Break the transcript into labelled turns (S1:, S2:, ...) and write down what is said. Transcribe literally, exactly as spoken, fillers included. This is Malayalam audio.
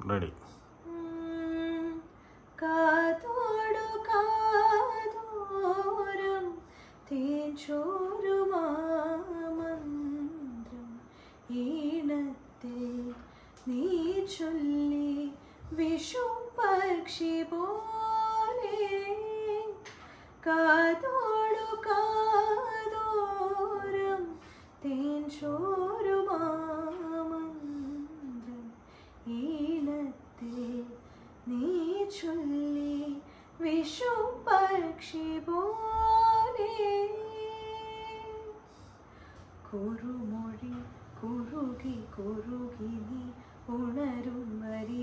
S1: റെഡി.
S2: കാതോടു കാതോരം തേൻചോരുമാമന്ത്രം ഈണത്തിൽ നീ ചൊല്ലി വിഷു പക്ഷി പോലെ. കാതോടു കാതോരം തേൻചോരുമാമന്ത്രം ഈണത്തിൽ നീ ചൊല്ലി വിഷു പക്ഷി പോലെ. കുറുമൊഴി കുറുകി കുറുകി നീ ഉണരും വരി